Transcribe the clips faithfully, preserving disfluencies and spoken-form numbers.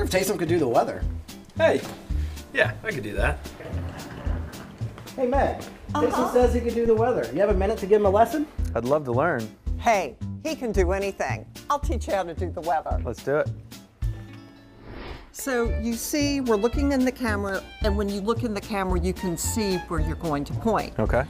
wonder if Taysom could do the weather. Hey, yeah, I could do that. Hey, Meg. Uh-huh. Taysom says he could do the weather. You have a minute to give him a lesson? I'd love to learn. Hey, he can do anything. I'll teach you how to do the weather. Let's do it. So you see, we're looking in the camera, and when you look in the camera, you can see where you're going to point. Okay.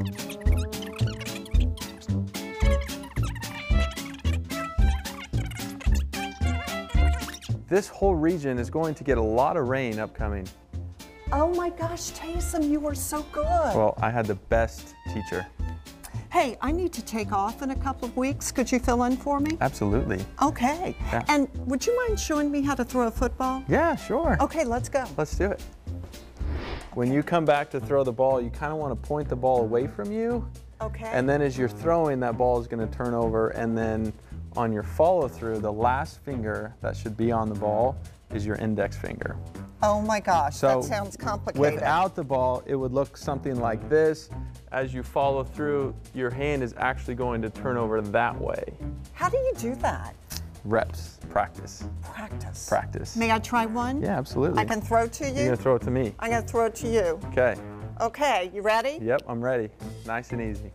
This whole region is going to get a lot of rain upcoming. Oh my gosh, Taysom, you were so good. Well, I had the best teacher. Hey, I need to take off in a couple of weeks. Could you fill in for me? Absolutely. Okay. Yeah. And would you mind showing me how to throw a football? Yeah, sure. Okay, let's go. Let's do it. When you come back to throw the ball, you kind of want to point the ball away from you. Okay. And then as you're throwing, that ball is going to turn over, and then on your follow through, the last finger that should be on the ball is your index finger. Oh my gosh, So that sounds complicated. without the ball, it would look something like this. As you follow through, your hand is actually going to turn over that way. How do you do that? Reps, practice, Practice. practice. May I try one? Yeah, absolutely. I can throw to you? You're gonna throw it to me. I'm gonna throw it to you. Okay. Okay, you ready? Yep, I'm ready. Nice and easy.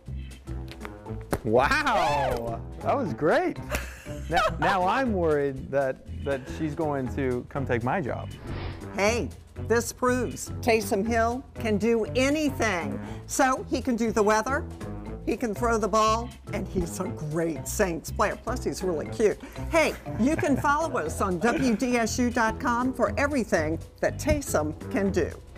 Wow, that was great. Now, now I'm worried that, that she's going to come take my job. Hey, this proves Taysom Hill can do anything. So he can do the weather, he can throw the ball, and he's a great Saints player. Plus, he's really cute. Hey, you can follow us on W D S U dot com for everything that Taysom can do.